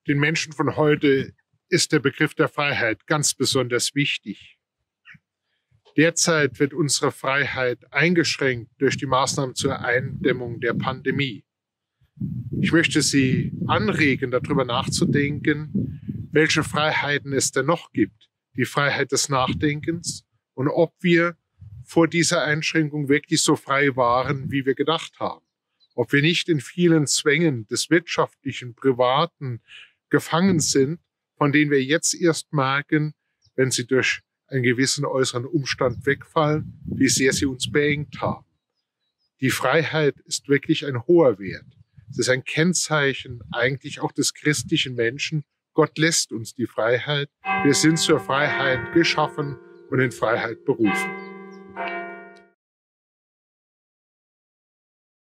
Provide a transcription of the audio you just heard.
Den Menschen von heute ist der Begriff der Freiheit ganz besonders wichtig. Derzeit wird unsere Freiheit eingeschränkt durch die Maßnahmen zur Eindämmung der Pandemie. Ich möchte Sie anregen, darüber nachzudenken, welche Freiheiten es denn noch gibt. Die Freiheit des Nachdenkens und ob wir vor dieser Einschränkung wirklich so frei waren, wie wir gedacht haben. Ob wir nicht in vielen Zwängen des wirtschaftlichen, privaten gefangen sind, von denen wir jetzt erst merken, wenn sie durch einen gewissen äußeren Umstand wegfallen, wie sehr sie uns beengt haben. Die Freiheit ist wirklich ein hoher Wert. Es ist ein Kennzeichen eigentlich auch des christlichen Menschen. Gott lässt uns die Freiheit. Wir sind zur Freiheit geschaffen und in Freiheit berufen.